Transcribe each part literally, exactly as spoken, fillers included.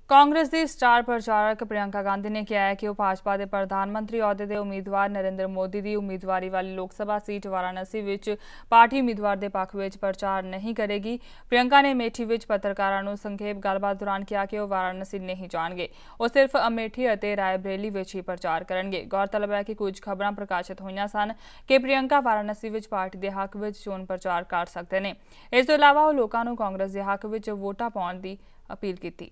कांग्रेस की स्टार प्रचारक प्रियंका गांधी ने कहा है कि वह भाजपा के प्रधानमंत्री अहुदे के उम्मीदवार नरेंद्र मोदी की उम्मीदवारी वाली लोक सभा सीट वाराणसी विच पार्टी उम्मीदवार के पक्ष में प्रचार नहीं करेगी। प्रियंका ने अमेठी विच पत्रकारों को संखेप गलबात दौरान कहा कि वह वाराणसी नहीं जाएंगे, वो सिर्फ अमेठी और रायबरेली विच ही प्रचार करेंगे। गौरतलब है कि कुछ खबरां प्रकाशित हुई सन कि प्रियंका वाराणसी विच पार्टी के हक में चोण प्रचार कर सकते हैं। इस तों इलावा वह लोगों को कांग्रेस के हक में वोटां पाउण की अपील की।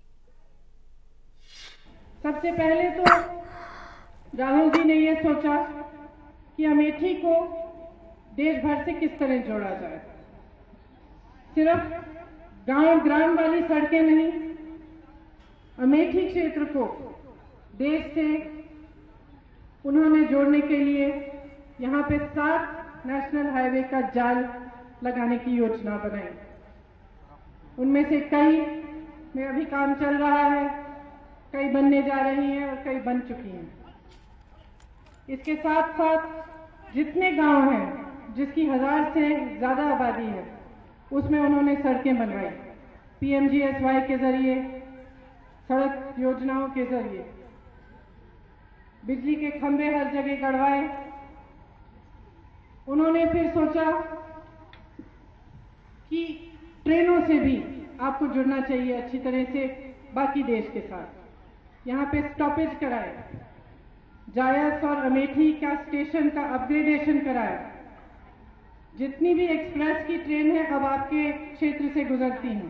सबसे पहले तो राहुल जी ने ये सोचा कि अमेठी को देश भर से किस तरह जोड़ा जाए। सिर्फ गांव ग्राम वाली सड़कें नहीं, अमेठी क्षेत्र को देश से उन्होंने जोड़ने के लिए यहाँ पे सात नेशनल हाईवे का जाल लगाने की योजना बनाई। उनमें से कई में अभी काम चल रहा है, कई बनने जा रही हैं और कई बन चुकी हैं। इसके साथ साथ जितने गांव हैं जिसकी हजार से ज्यादा आबादी है उसमें उन्होंने सड़कें बनवाई, पीएमजीएसवाई के जरिए, सड़क योजनाओं के जरिए, बिजली के खंभे हर जगह गड़वाए। उन्होंने फिर सोचा कि ट्रेनों से भी आपको जुड़ना चाहिए अच्छी तरह से बाकी देश के साथ। यहाँ पे स्टॉपेज कराए, जायस और अमेठी का स्टेशन का अपग्रेडेशन कराया। जितनी भी एक्सप्रेस की ट्रेन है अब आपके क्षेत्र से गुजरती हैं।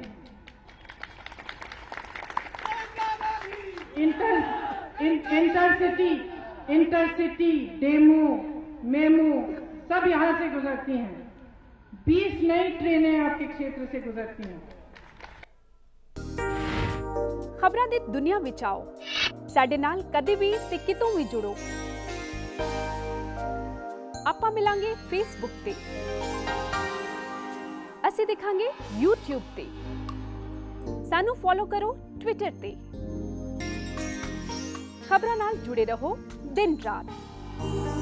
Inter in, intercity intercity DEMU MEMU सब यहाँ से गुजरती हैं। बीस नई ट्रेनें आपके क्षेत्र से गुजरती हैं। खबरां दी दुनिया विच आओ, साडे नाल कदे भी ते कितों भी जुड़ो। आपां मिलांगे फेसबुक ते, असीं दिखांगे यूट्यूब ते, सानू फॉलो करो ट्विटर ते। खबरां नाल जुड़े रहो दिन रात।